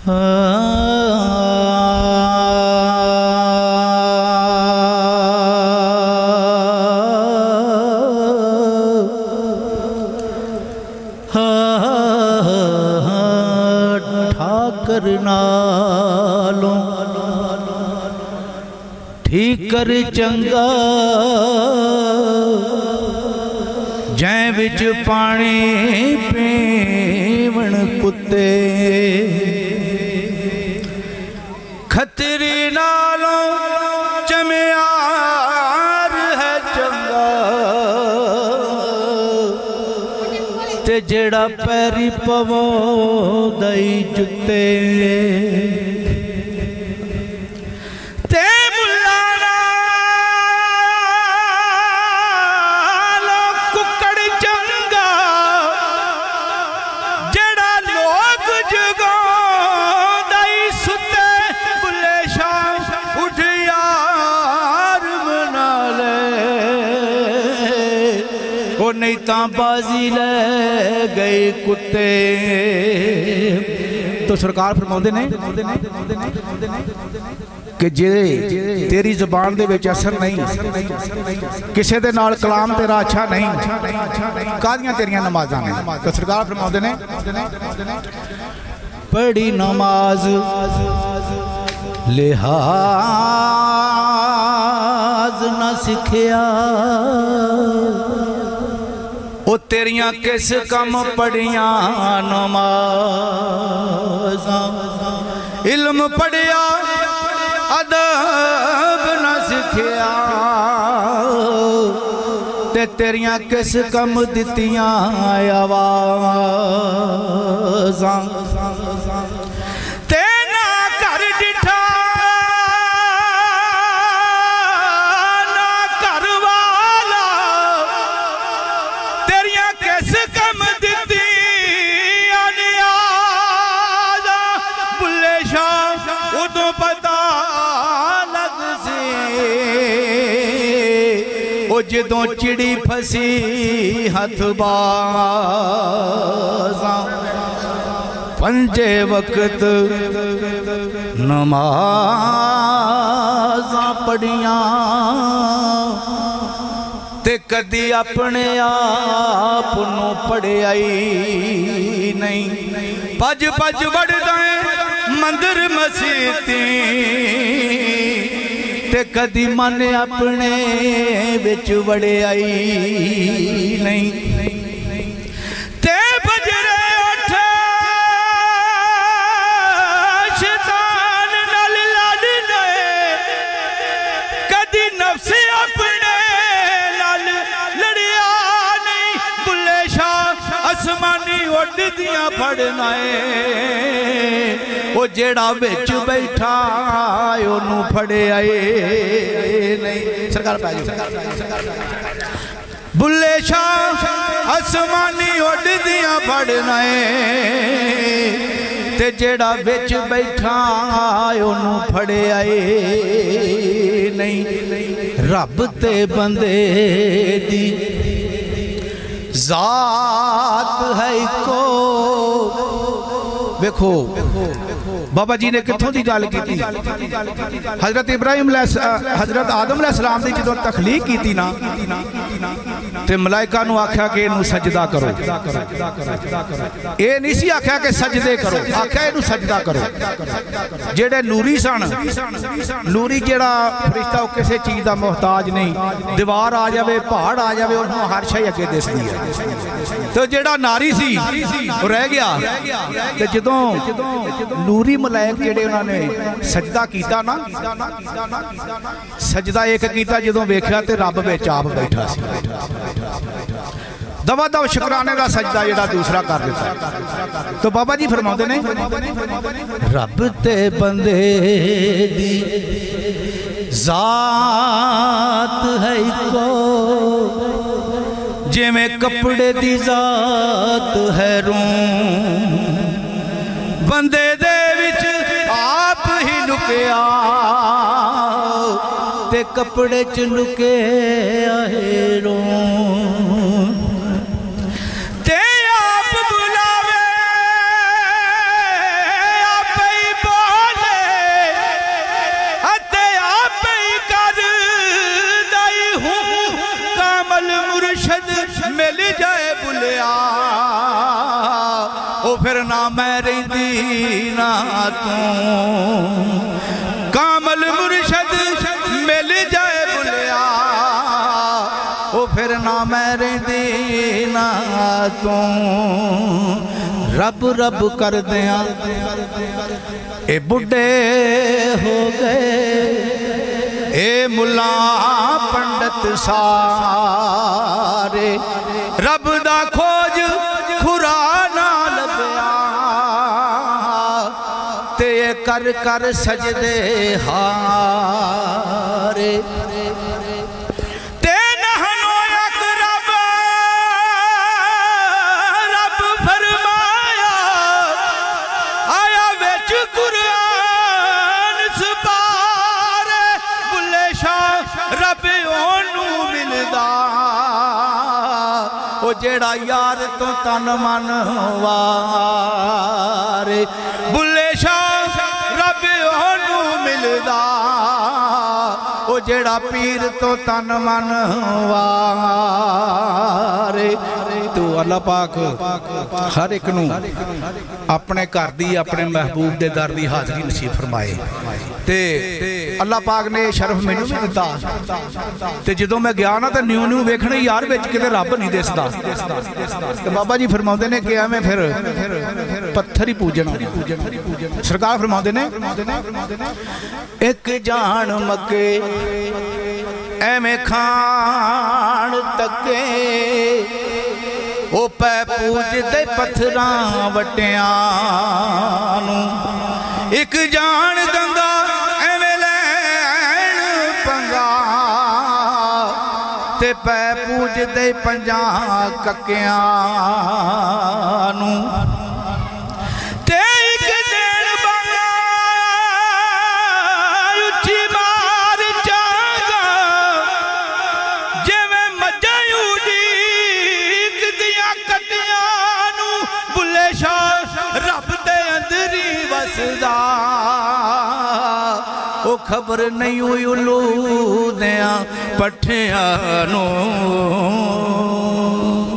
ठाकर नालों ठीकर चंगा जै विच पानी पीवण कुत्ते खतरी नालों चमियार है चंगा ते जेड़ा पैरी पवांदा ई जुत्ते नहीं ता बाजी ले गए कुत्ते। तो सरकार फरमाते ने कि जे तेरी जुबान दे विच असर नहीं, किसी दे नाल कलाम तेरा अच्छा नहीं, कादियां तेरियां नमाज़ां ने। तो सरकार फरमाते ने पढ़ी नमाज लिहाज न सिखिया ओ तेरियां किस कम पढ़िया नमाज़ां, इल्म पढ़िया अदब न सिखिया ते तेरियां किस कम दित्तियां आवाज़ां। जदों चिड़ी फसी हथ बाज़ां पंजे वक्त नमाज़ां पढ़ियां ते कदी अपने आप नूं पढ़िया नहीं। भज भज वड़दा मंदिर मसीती ते कदी मन अपने विच वड़िया नहीं। ते बजरे उठ शैतान नाल लड़ने कदी नफ्स अपने नाल लड़िया नहीं। बुल्ले शाह आसमानी उड़दियां फड़ना वो जेड़ा विच बैठा ओनू फड़िया नहीं। सरकार बुल्ले शाह आसमानी उड़दियां फड़ना ते जेड़ा विच बैठा ओनू फड़िया नहीं। रब ते बंदे दी जात है को देखो बाबा जी ने कितों की गल की। हजरत इब्राहिम हजरत आदम अलैहिस्सलाम की जो तखलीक की ना ते मलाइका नूं आख्या कि इनू सजदा करो, ये नहीं सी आख्या कि सजदे करो, आख्या इनू सजदा करो। जेड़े नूरी सन, नूरी जेड़ा फरिश्ता वो किसी चीज़ का मोहताज नहीं, दीवार आ जाए पहाड़ आ जाए उन्होंने हर शय अगे दिसदी है। तो जेड़ा नारी सी वो रह गया। तो जदों नूरी मलाइक जेड़े उन्होंने सजदा कीता ना, सजदा एक कीता जदों वेख्या ते रब विच आप बैठा सी। दवा दव शुकराने का सजदा जेड़ा दूसरा कर दिता। तो बाबा जी फरमाते ने रब ते बंदे दी जात है को जिवें कपड़े दी जात है रूं, बंदे दे विच आप ही लुकिया ते कपड़े च लुके आहे रूं। ते आप बुलावे आप ही मदीना तू कामल मुर्शद मिल जाए बुलिया ओ फिर ना मेरे दीना तू रब रब कर दिया ए बुढ़े हो गए ए मुला पंडित सारे रब दा खोज खुरा ना लभया ते कर कर सजदे हारे ते नहनो अक़रब रब फरमाया आया विच कुरान सपारे बुल्ले शाह रब ओनू मिलदा ओ जेड़ा यार तो तन मन वारे बुल्ले शाह रब ओनू मिलदा ओ जेड़ा पीर तो तन मन वारे। तो अल्लाह पाक हर एक नू अपने घर दी अपने महबूब दे दर दी हाज़री नसीब फरमाए। ते अल्लाह पाक ने शरफ मैनू भी दिता ते जदों मैं गया ना तो न्यू न्यू वेखने यार विच किते रब नहीं दिसदा ते बाबा जी फरमाउंदे ने कि एवें फिर पत्थर ही पूजना। सरकार फरमाउंदे ने एक जान मके एवें खान तके ओ पै पूजदे पत्थरां वट्टियां नूं एक जान गंगा एवें लैण पंगा ते पै पूजदे पंजां कक्कियां नूं ते एक देण बंगा उच्ची मार जागा जिवें मज्जां उडीक दियां कट्टियां नूं बुल्ले शाह रब दे अंदर ही वसदा ओ खबर नहीं उल्लू दियां पट्ठियां नूं।